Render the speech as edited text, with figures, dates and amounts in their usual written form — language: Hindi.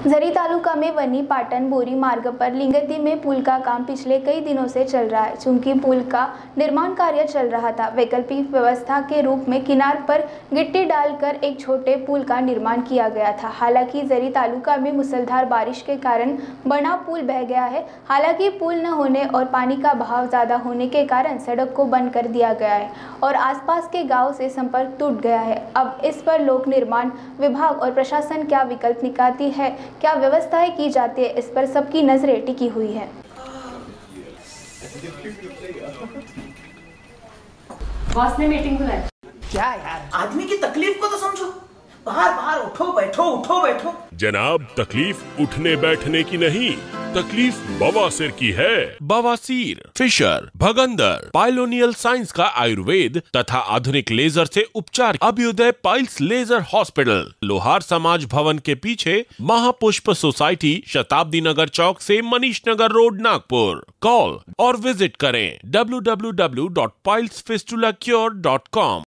झरी तालुका में वनी पाटन बोरी मार्ग पर लिंगती में पुल का काम पिछले कई दिनों से चल रहा है। चूंकि पुल का निर्माण कार्य चल रहा था, वैकल्पिक व्यवस्था के रूप में किनार पर गिट्टी डालकर एक छोटे पुल का निर्माण किया गया था। हालांकि झरी तालुका में मूसलाधार बारिश के कारण बना पुल बह गया है। हालांकि पुल न होने और पानी का बहाव ज्यादा होने के कारण सड़क को बंद कर दिया गया है और आसपास के गाँव से संपर्क टूट गया है। अब इस पर लोक निर्माण विभाग और प्रशासन क्या विकल्प निकालती है, क्या व्यवस्थाएं की जाती है, इस पर सबकी नजरें टिकी हुई है। बॉस ने मीटिंग बुलाई। क्या यार, आदमी की तकलीफ को तो समझो। बाहर बाहर उठो बैठो। जनाब, तकलीफ उठने बैठने की नहीं, तकलीफ बवासीर की है। बवासीर, फिशर, भगंदर, पाइलोनियल साइंस का आयुर्वेद तथा आधुनिक लेजर से उपचार। अभ्युदय पाइल्स लेजर हॉस्पिटल, लोहार समाज भवन के पीछे, महापुष्प सोसाइटी, शताब्दी नगर चौक से मनीष नगर रोड, नागपुर। कॉल और विजिट करें www.pilesfistulacure.com।